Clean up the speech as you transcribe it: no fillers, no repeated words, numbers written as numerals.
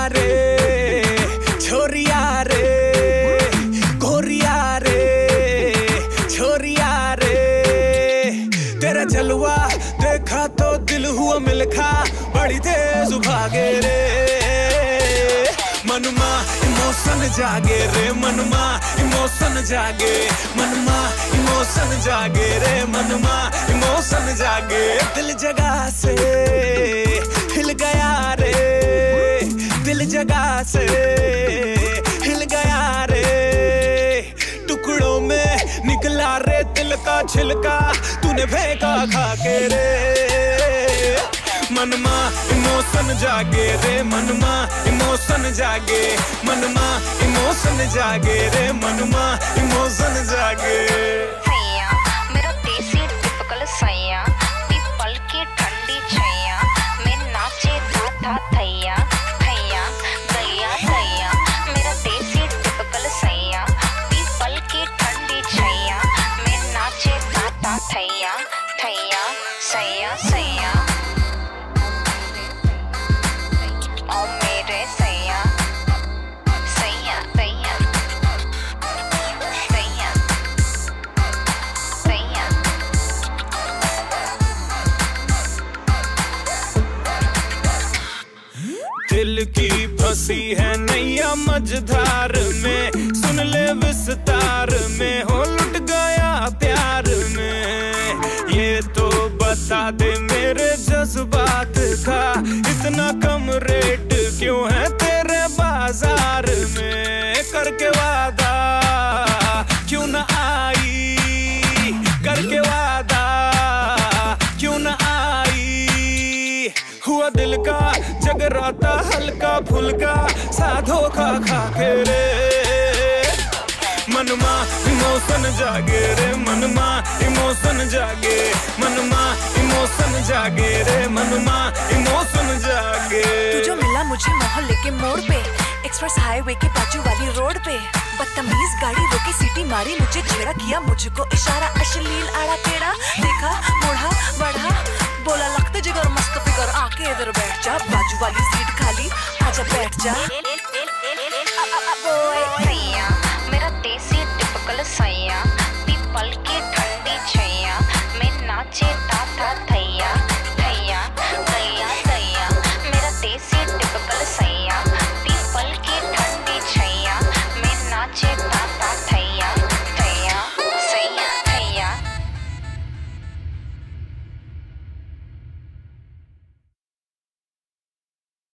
रे छोरिया रे गोरिया रे छोरिया रे, तेरा जलवा देखा तो दिल हुआ मिलखा, बड़ी तेज भागे रे मनमा इमोशन जागे रे मनमा इमोशन जागे, मनमा इमोशन जागे रे मनमा इमोशन जागे। दिल जगह से हिल गया रे, दिल जगह से हिल गया रे, टुकड़ों में निकला रे दिल का छिलका, तूने फेंका खा के रे मनमा इमोशन जागे रे मनमा इमोशन जागे, मनमा इमोशन जागे रे मनमा इमोशन जागे। सैया मेरा देसी टिपिकल सैया, पीपल की ठंडी छैया, मैं नाचे था थैया थैया गैया सैया, मेरा देसी टिपिकल सैया, पीपल की ठंडी छैया, मैं नाचे था थैया थैया सैया सैया ओ मेरे सैया सैया सैया सैया सैया। दिल की फंसी है नैया मझधार में, सुन ले विस्तार में हो लुट गया प्यार में, ये तो बता दे मेरे जज्बात का इतना कम रेट क्यों है तेरे बाजार में, करके वादा क्यों न आई, करके वादा क्यों न आई, हुआ दिल का जगराता हल्का फुल्का सा धोखा खा के रे मनमा इमोशन जागे रे मनमा इमोशन जागे, मनमा इमोशन जागे रे मनमा इमोशन जागे। तू जो मिला मुझे मोहल्ले के मोड़ पे, एक्सप्रेस हाईवे के बाजू वाली रोड पे, बदतमीज गाड़ी रोकी सीटी मारी, मुझे छेड़ा किया मुझको इशारा, अश्लील आड़ा टेढ़ा देखा मुड़ा बढ़ा, बोला लगते जिगर मस्त फिगर, आके इधर बैठ जा बाजू वाली सीट खाली आजा बैठ जा।